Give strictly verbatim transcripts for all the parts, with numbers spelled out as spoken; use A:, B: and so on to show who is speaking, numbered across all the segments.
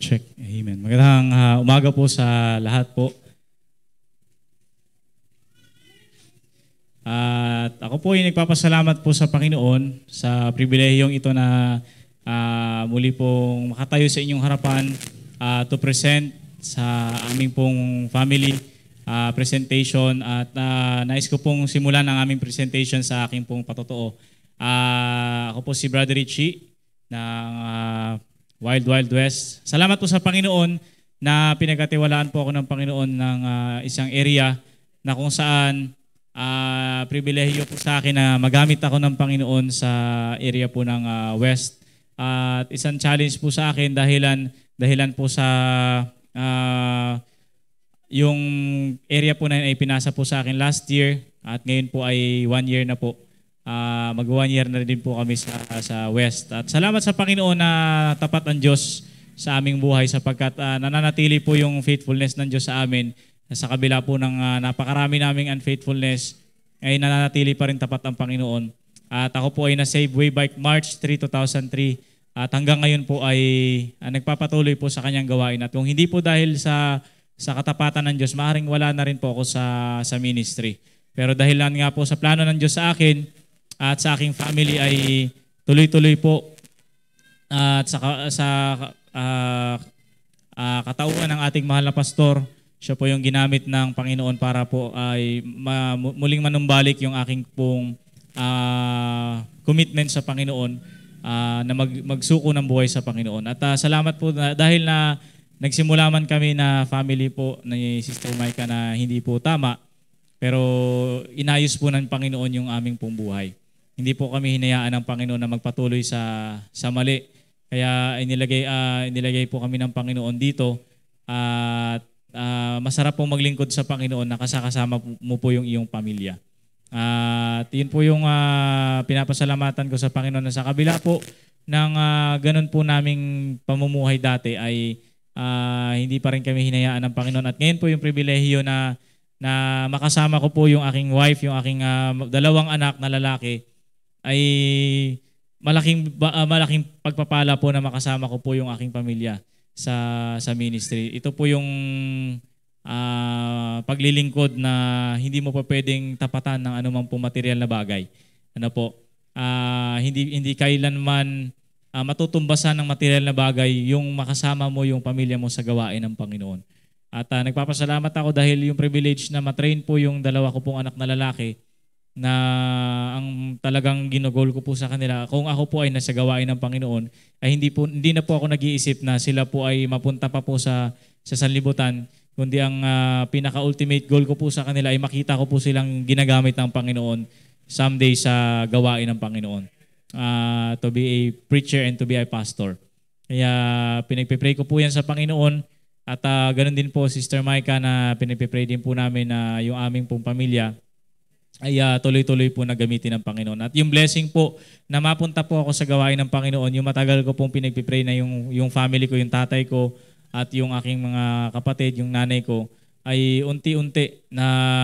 A: check. Amen. Magandang uh, umaga po sa lahat po. At ako po ay nagpapasalamat po sa Panginoon sa pribilehiyong ito na uh, muli pong makatayo sa inyong harapan uh, to present sa aming pong family uh, presentation. At uh, nais ko pong simulan ang aming presentation sa aking pong patotoo. Uh, ako po si Brother Richie ng uh, Wild Wild West. Salamat po sa Panginoon na pinagkatiwalaan po ako ng Panginoon ng uh, isang area na kung saan uh, pribilehiyo po sa akin na magamit ako ng Panginoon sa area po ng uh, West. At uh, isang challenge po sa akin dahilan dahilan po sa uh, yung area po na yun ay pinasa po sa akin last year at ngayon po ay one year na po. Uh, mag one year na din po kami sa, sa West. At salamat sa Panginoon na tapat ang Diyos sa aming buhay sapagkat uh, nananatili po yung faithfulness ng Diyos sa amin. Sa kabila po ng uh, napakarami naming unfaithfulness ay nananatili pa rin tapat ang Panginoon. At ako po ay na-save way back March third, two thousand three at hanggang ngayon po ay uh, nagpapatuloy po sa kanyang gawain. At kung hindi po dahil sa, sa katapatan ng Diyos, maaaring wala na rin po ako sa, sa ministry. Pero dahil lang nga po sa plano ng Diyos sa akin, at sa aking family ay tuloy-tuloy po at sa, sa uh, uh, katauhan ng ating mahal na pastor, siya po yung ginamit ng Panginoon para po ay ma, muling manumbalik yung aking pong uh, commitment sa Panginoon uh, na mag, magsuko ng buhay sa Panginoon. At uh, salamat po na, dahil na nagsimula man kami na family po ni Sister Micah na hindi po tama, pero inayos po ng Panginoon yung aming pong buhay. Hindi po kami hinayaan ng Panginoon na magpatuloy sa sa mali. Kaya inilagay uh, inilagay po kami ng Panginoon dito at uh, masarap pong maglingkod sa Panginoon na kasakasama mo po yung iyong pamilya. At uh, yun po yung uh, pinapasalamatan ko sa Panginoon na sa kabila po ng uh, ganun po naming pamumuhay dati ay uh, hindi pa rin kami hinayaan ng Panginoon. At ngayon po yung pribilehiyo na na makasama ko po yung aking wife, yung aking uh, dalawang anak na lalaki, ay malaking uh, malaking pagpapala po na makasama ko po yung aking pamilya sa sa ministry. Ito po yung uh, paglilingkod na hindi mo pa pwedeng tapatan ng anumang po material na bagay. Ano po? Uh, hindi hindi kailanman uh, matutumbasan ng material na bagay yung makasama mo yung pamilya mo sa gawain ng Panginoon. At uh, nagpapasalamat ako dahil yung privilege na matrain po yung dalawa ko pong anak na lalaki na ang talagang ginugol ko po sa kanila, kung ako po ay nasa gawain ng Panginoon, ay hindi po hindi na po ako nag-iisip na sila po ay mapunta pa po sa sa sanlibutan, kundi ang uh, pinaka-ultimate goal ko po sa kanila ay makita ko po silang ginagamit ng Panginoon someday sa gawain ng Panginoon. Uh, to be a preacher and to be a pastor. Kaya pinagpe-pray ko po yan sa Panginoon at uh, ganoon din po Sister Micah na pinagpe-pray din po namin na yung aming pong pamilya ay uh, tuloy-tuloy po na gamitin ng Panginoon. At yung blessing po na mapunta po ako sa gawain ng Panginoon, yung matagal ko pong pinagpipray na yung, yung family ko, yung tatay ko, at yung aking mga kapatid, yung nanay ko, ay unti-unti na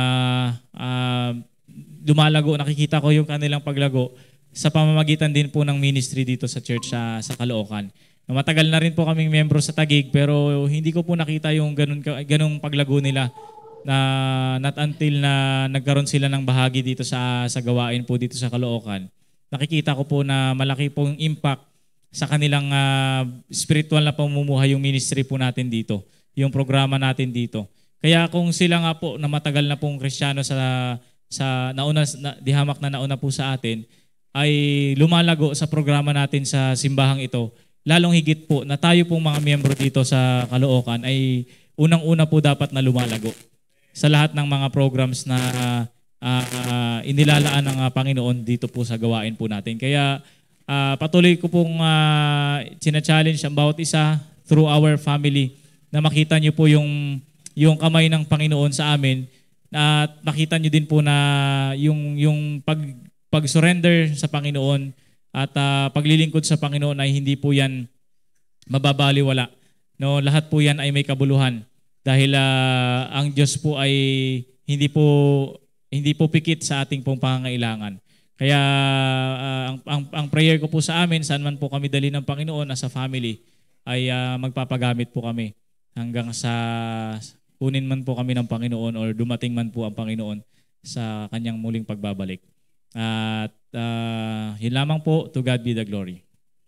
A: uh, lumalago. Nakikita ko yung kanilang paglago sa pamamagitan din po ng ministry dito sa church sa, sa Caloocan. Matagal na rin po kaming membro sa Taguig, pero hindi ko po nakita yung ganun, ganung paglago nila na not until na nagkaroon sila ng bahagi dito sa sa gawain po dito sa Caloocan. Nakikita ko po na malaki pong impact sa kanilang uh, spiritual na pamumuhay yung ministry po natin dito, yung programa natin dito. Kaya kung sila nga po na matagal na pong Kristiyano sa sa nauna na, dihamak na nauna po sa atin ay lumalago sa programa natin sa simbahang ito, lalong higit po na tayo pong mga miyembro dito sa Caloocan ay unang-una po dapat na lumalago sa lahat ng mga programs na uh, uh, inilalaan ng uh, Panginoon dito po sa gawain po natin. Kaya uh, patuloy ko pong uh, sina-challenge ang bawat isa through our family na makita nyo po yung, yung kamay ng Panginoon sa amin at makita nyo din po na yung, yung pag, pag-surrender sa Panginoon at uh, paglilingkod sa Panginoon ay hindi po yan mababaliwala. No, lahat po yan ay may kabuluhan. Dahil uh, ang Diyos po ay hindi po hindi po pikit sa ating pong pangangailangan. Kaya uh, ang, ang ang prayer ko po sa amin, saan man po kami dali ng Panginoon as a family, ay uh, magpapagamit po kami hanggang sa kunin man po kami ng Panginoon or dumating man po ang Panginoon sa kanyang muling pagbabalik. At uh, yun lamang po, to God be the glory.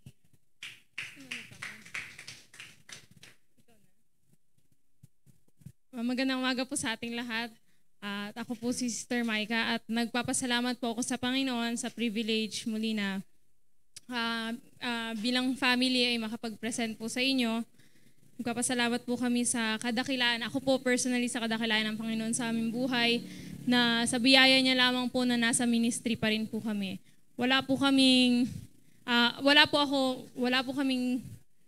B: Magandang umaga po sa ating lahat. At ako po si Sister Micah at nagpapasalamat po ako sa Panginoon sa privilege muli na uh, uh, bilang family ay makapag-present po sa inyo. Nagpapasalamat po kami sa kadakilaan. Ako po personally sa kadakilaan ng Panginoon sa aming buhay na sa biyaya niya lamang po na nasa ministry pa rin po kami. Wala po kaming, uh, wala po ako, wala po kaming,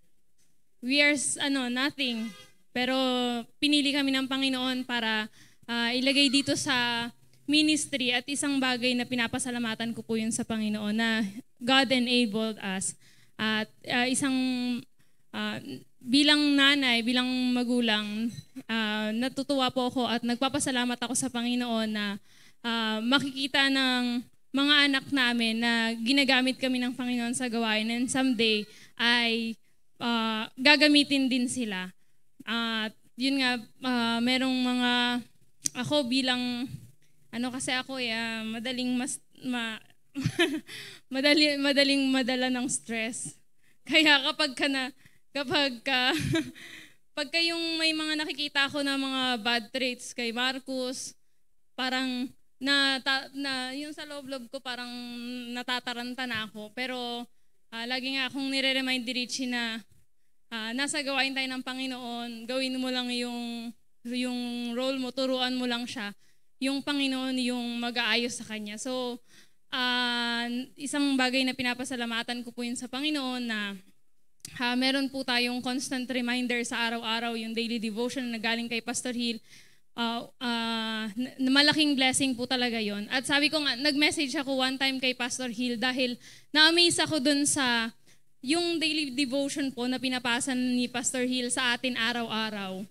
B: we are ano, nothing. Pero pinili kami ng Panginoon para uh, ilagay dito sa ministry at isang bagay na pinapasalamatan ko po yun sa Panginoon na God enabled us. At uh, isang uh, bilang nanay, bilang magulang, uh, natutuwa po ako at nagpapasalamat ako sa Panginoon na uh, makikita ng mga anak namin na ginagamit kami ng Panginoon sa gawain and someday ay uh, gagamitin din sila. At uh, yun nga, uh, merong mga, ako bilang, ano kasi ako, yeah, madaling mas, ma, madali, madaling madala ng stress. Kaya kapag ka na, kapag ka, pagka yung may mga nakikita ko na mga bad traits kay Marcus, parang, na, ta, na yung sa loob-loob ko parang natataranta na ako. Pero, uh, lagi nga akong nire-remind ni Richie na, Uh, nasa gawain tayo ng Panginoon, gawin mo lang yung, yung role mo, turuan mo lang siya. Yung Panginoon yung mag-aayos sa Kanya. So, uh, isang bagay na pinapasalamatan ko po yun sa Panginoon na uh, meron po tayong constant reminder sa araw-araw, yung daily devotion na galing kay Pastor Hill. Uh, uh, malaking blessing po talaga yon. At sabi ko nga, nag-message ako one time kay Pastor Hill dahil na-amaze ako dun sa yung daily devotion po na pinapasa ni Pastor Hill sa atin araw-araw.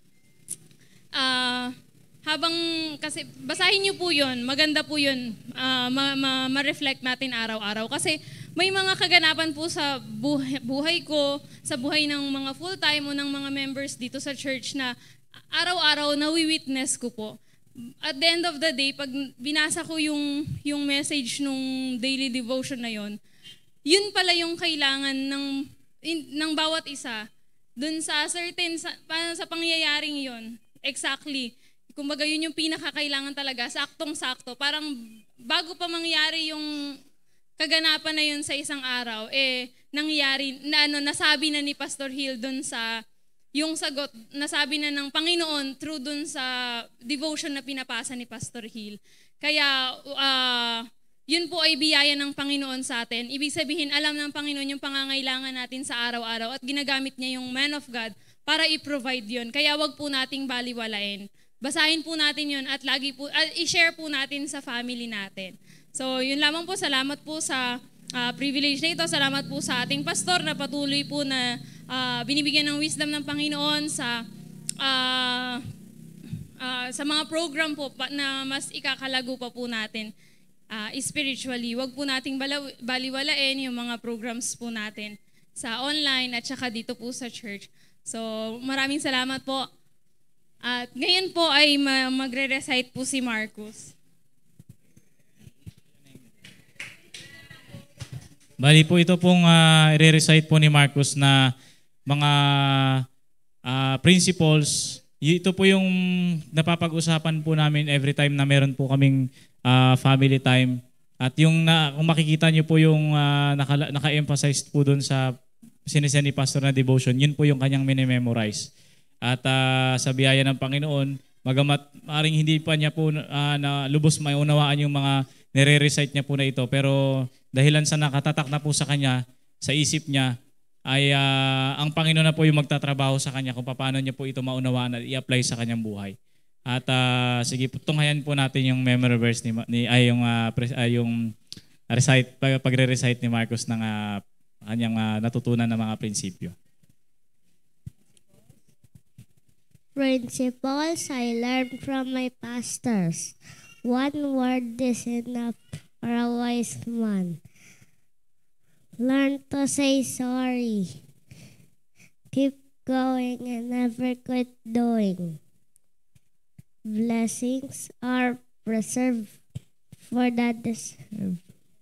B: Uh, habang, kasi basahin niyo po yun, maganda po yun, uh, ma- ma- ma-reflect natin araw-araw. Kasi may mga kaganapan po sa buhay, buhay ko, sa buhay ng mga full-time o ng mga members dito sa church na araw-araw nawi-witness ko po. At the end of the day, pag binasa ko yung, yung message nung daily devotion na yon, yun pala yung kailangan ng, in, ng bawat isa. Dun sa certain, sa, sa pangyayaring yon, exactly. Kumbaga yun yung pinakakailangan talaga, saktong-sakto. Parang bago pa mangyari yung kaganapan na yun sa isang araw, eh, nangyari, na ano, nasabi na ni Pastor Hill dun sa, yung sagot, nasabi na ng Panginoon through dun sa devotion na pinapasa ni Pastor Hill. Kaya, uh, yun po ay biyaya ng Panginoon sa atin. Ibig sabihin, alam ng Panginoon yung pangangailangan natin sa araw-araw at ginagamit niya yung man of God para i-provide yun. Kaya wag po nating baliwalain. Basahin po natin yun at lagi po, uh, i-share po natin sa family natin. So, yun lamang po. Salamat po sa uh, privilege na ito. Salamat po sa ating pastor na patuloy po na uh, binibigyan ng wisdom ng Panginoon sa uh, uh, sa mga program po pa, na mas ikakalago pa po natin. Uh, spiritually, wag po nating balaw- baliwalain yung mga programs po natin sa online at saka dito po sa church. So, maraming salamat po. At ngayon po ay ma- magre-recite po si Marcus.
A: Bali po ito pong uh, i-recite po ni Marcus na mga uh, principles. Ito po yung napapag-usapan po namin every time na meron po kaming Uh, family time. At yung na, kung makikita niyo po yung uh, naka, naka-emphasize po doon sa sinisend ni Pastor na devotion, yun po yung kanyang minimemorize. At uh, sa biyaya ng Panginoon, magamat maring hindi pa niya po uh, na lubos maiunawaan yung mga nire-recite niya po na ito, pero dahilan sa nakatatak na po sa kanya, sa isip niya, ay uh, ang Panginoon na po yung magtatrabaho sa kanya kung paano niya po ito maunawaan at i-apply sa kanyang buhay. At uh, sige, tunghayan po natin yung memory verse ni, ni ay yung uh, pre, ay yung recite pag, pagre-recite ni Marcus ng uh, kanyang uh, natutunan ng mga prinsipyo.
C: Principles I learned from my pastors. One word is enough for a wise man. Learn to say sorry. Keep going and never quit doing. Blessings are preserved for the deserve.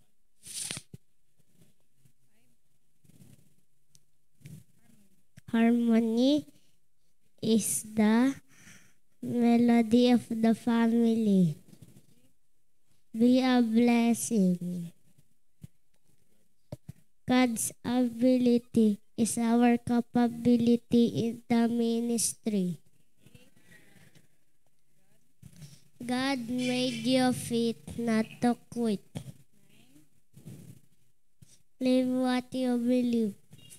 C: Harmony is the melody of the family. Be a blessing. God's ability is our capability in the ministry. God made you fit not to quit. Live what you believe.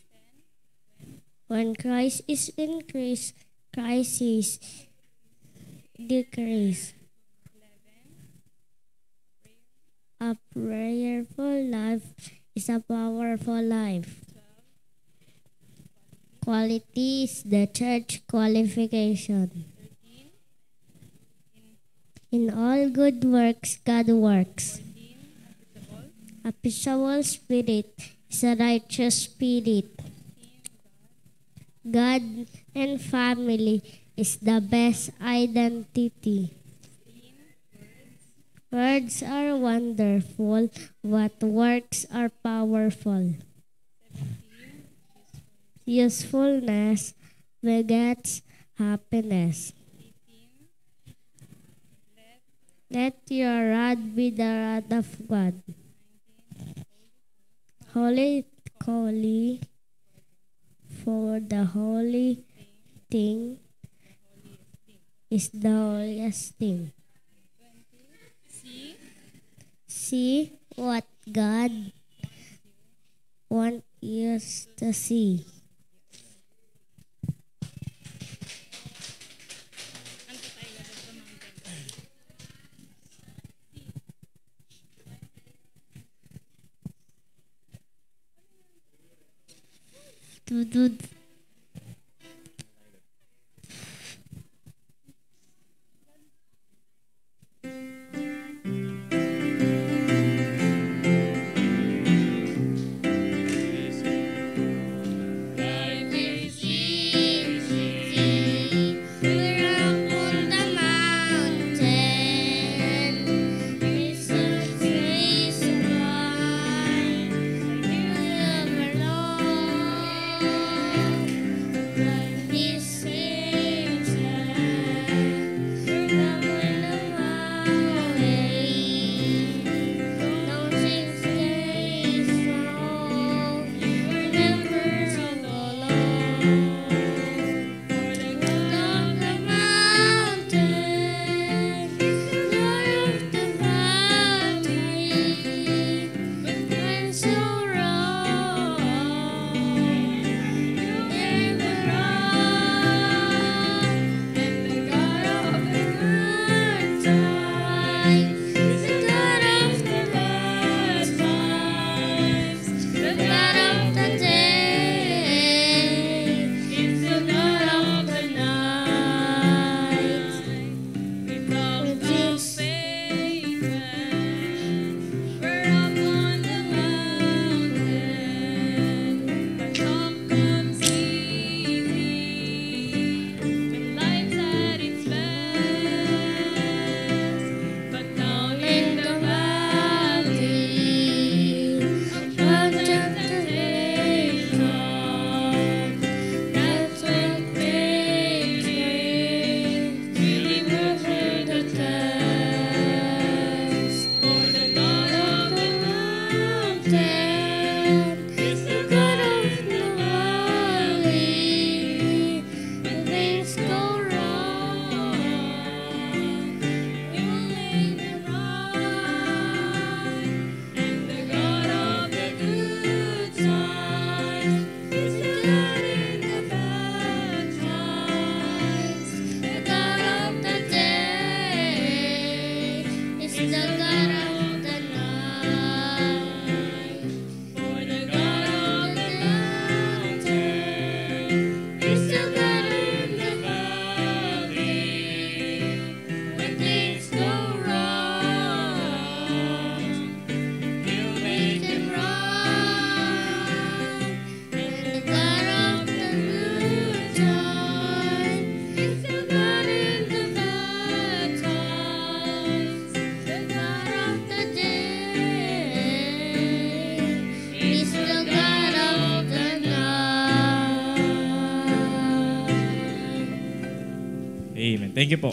C: When Christ is increased, Christ is decreased. A prayerful life is a powerful life. Quality is the church qualification. In all good works, God works. A peaceable spirit is a righteous spirit. God and family is the best identity. Words are wonderful, but works are powerful. Usefulness begets happiness. Let your rod be the rod of God. Holy, holy, for the holy thing is the holiest thing. See what God wants us to see. Tudud. Thank you.
A: Thank you po.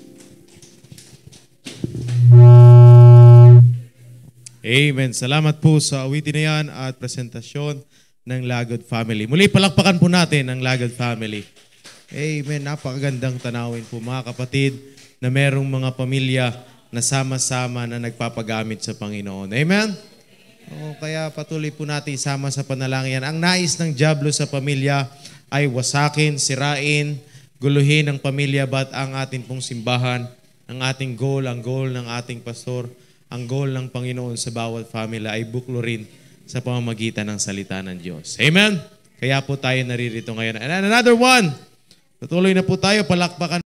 D: Amen. Salamat po sa awitin na yan at presentasyon ng Lagod Family. Muli, palakpakan po natin ang Lagod Family. Amen. Napakagandang tanawin po mga kapatid na merong mga pamilya na sama-sama na nagpapagamit sa Panginoon. Amen? O, kaya patuloy po natin isama sa panalangin. Ang nais ng dyablo sa pamilya ay wasakin, sirain, guluhin ang pamilya, ba't ang ating pong simbahan, ang ating goal, ang goal ng ating pastor, ang goal ng Panginoon sa bawat family ay buklurin sa pamamagitan ng salita ng Diyos. Amen? Kaya po tayo naririto ngayon. And another one, patuloy na po tayo, palakpakan